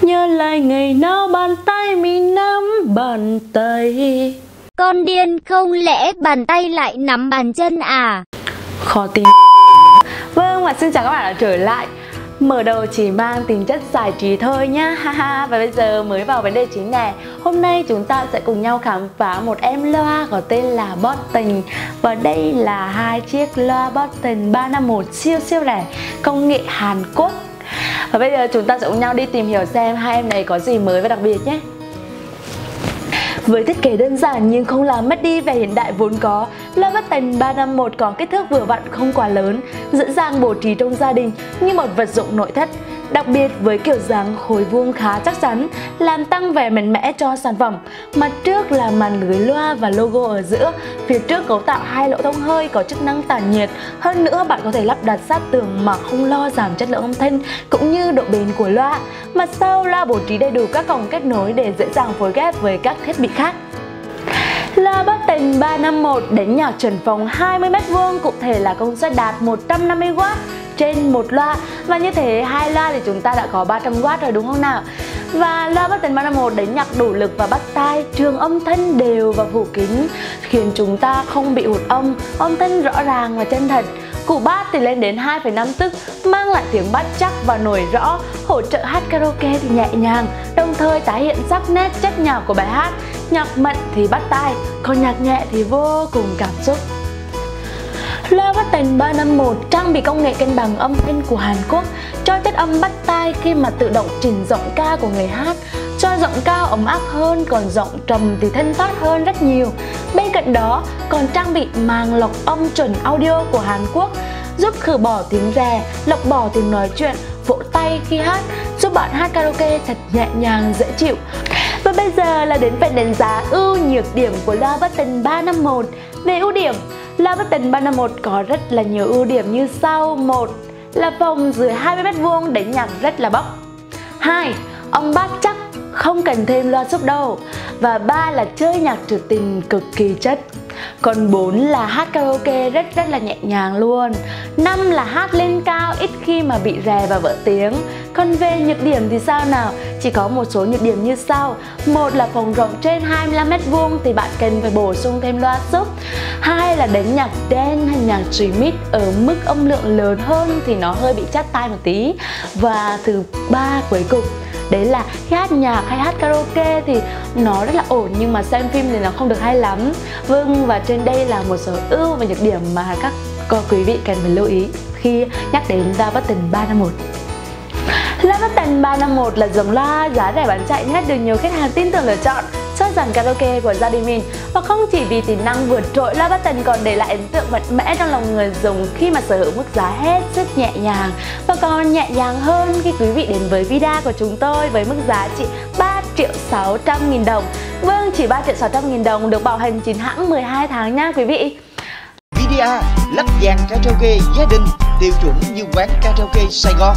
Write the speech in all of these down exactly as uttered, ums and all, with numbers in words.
Nhớ lại ngày nào bàn tay mình nắm bàn tay. Con điên không lẽ bàn tay lại nắm bàn chân à? Khó tin. Vâng, và xin chào các bạn đã trở lại. Mở đầu chỉ mang tính chất giải trí thôi nhá. Haha. Và bây giờ mới vào vấn đề chính nè. Hôm nay chúng ta sẽ cùng nhau khám phá một em loa có tên là Botten. Và đây là hai chiếc loa Botten ba năm một siêu siêu rẻ, công nghệ Hàn Quốc. Và bây giờ chúng ta sẽ cùng nhau đi tìm hiểu xem hai em này có gì mới và đặc biệt nhé. Với thiết kế đơn giản nhưng không làm mất đi vẻ hiện đại vốn có, loa Botten ba năm một có kích thước vừa vặn, không quá lớn, dễ dàng bố trí trong gia đình như một vật dụng nội thất. Đặc biệt với kiểu dáng khối vuông khá chắc chắn, làm tăng vẻ mạnh mẽ cho sản phẩm. Mặt trước là màn lưới loa và logo ở giữa, phía trước cấu tạo hai lỗ thông hơi có chức năng tản nhiệt. Hơn nữa bạn có thể lắp đặt sát tường mà không lo giảm chất lượng âm thanh cũng như độ bền của loa. Mặt sau loa bố trí đầy đủ các cổng kết nối để dễ dàng phối ghép với các thiết bị khác. Loa Botten ba năm một đánh nhạc chuẩn phòng hai mươi mét vuông, cụ thể là công suất đạt một trăm năm mươi oát trên một loa. Và như thế hai loa thì chúng ta đã có ba trăm oát rồi đúng không nào? Và loa Botten ba năm một đánh nhạc đủ lực và bắt tai, trường âm thanh đều và phủ kín, khiến chúng ta không bị hụt âm, âm thanh rõ ràng và chân thật. Củ bass thì lên đến hai phẩy năm tấc, mang lại tiếng bass chắc và nổi rõ, hỗ trợ hát karaoke thì nhẹ nhàng, đồng thời tái hiện sắc nét chất nhạc của bài hát. Nhạc mạnh thì bắt tai, còn nhạc nhẹ thì vô cùng cảm xúc. Loa Botten ba năm một trang bị công nghệ cân bằng âm thanh của Hàn Quốc, cho chất âm bắt tai khi mà tự động chỉnh giọng ca của người hát, cho giọng cao ấm áp hơn, còn giọng trầm thì thanh thoát hơn rất nhiều. Bên cạnh đó còn trang bị màng lọc âm chuẩn audio của Hàn Quốc, giúp khử bỏ tiếng rè, lọc bỏ tiếng nói chuyện, vỗ tay khi hát, giúp bạn hát karaoke thật nhẹ nhàng dễ chịu. Và bây giờ là đến phần đánh giá ưu nhược điểm của loa Botten ba năm một. Về ưu điểm, loa Botten ba năm một có rất là nhiều ưu điểm như sau. Một là phòng dưới hai mươi mét vuông đánh nhạc rất là bốc. Hai, âm bass chắc, không cần thêm loa sub đâu. Và ba là chơi nhạc trữ tình cực kỳ chất. Còn bốn là hát karaoke rất rất là nhẹ nhàng luôn. Năm là hát lên cao ít khi mà bị rè và vỡ tiếng. Còn về nhược điểm thì sao nào? Chỉ có một số nhược điểm như sau. Một là phòng rộng trên hai mươi lăm mét vuông thì bạn cần phải bổ sung thêm loa sub. Hai là đánh nhạc dance hay nhạc remix ở mức âm lượng lớn hơn thì nó hơi bị chát tai một tí. Và thứ ba cuối cùng, đấy là khi hát nhạc hay hát karaoke thì nó rất là ổn nhưng mà xem phim thì nó không được hay lắm. Vâng, và trên đây là một số ưu và nhược điểm mà các cô quý vị cần phải lưu ý khi nhắc đến loa Botten ba năm một. Loa Botten ba năm một là dòng loa giá rẻ bán chạy nhất được nhiều khách hàng tin tưởng lựa chọn cho dàn karaoke của gia đình mình. Và không chỉ vì tính năng vượt trội, loa Botten còn để lại ấn tượng mạnh mẽ trong lòng người dùng khi mà sở hữu mức giá hết sức nhẹ nhàng. Và còn nhẹ nhàng hơn khi quý vị đến với Vida của chúng tôi với mức giá chỉ ba triệu sáu trăm nghìn đồng. Vâng, chỉ ba triệu sáu trăm nghìn đồng được bảo hành chính hãng mười hai tháng nha quý vị. Vida lắp dàn karaoke gia đình tiêu chuẩn như quán karaoke Sài Gòn.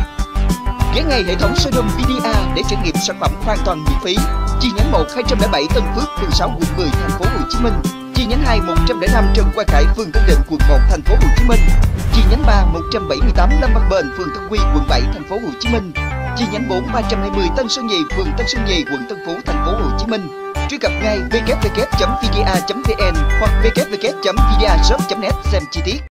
Ghé ngay hệ thống showroom Vida để trải nghiệm sản phẩm hoàn toàn miễn phí. Chi nhánh một hai không bảy Tân Phước, phường sáu, quận mười, thành phố Hồ Chí Minh. Chi nhánh hai một không năm Trần Quang Khải, phường Tân Định, quận một, thành phố Hồ Chí Minh. Chi nhánh ba một trăm bảy mươi tám Lâm Văn Bền, phường Tân Quy, quận bảy, thành phố Hồ Chí Minh. Chi nhánh bốn ba trăm hai mươi Tân Sơn Nhì, phường Tân Sơn Nhì, quận Tân Phú, thành phố Hồ Chí Minh. Truy cập ngay w w w chấm vida chấm vn hoặc w w w chấm vidashop chấm net xem chi tiết.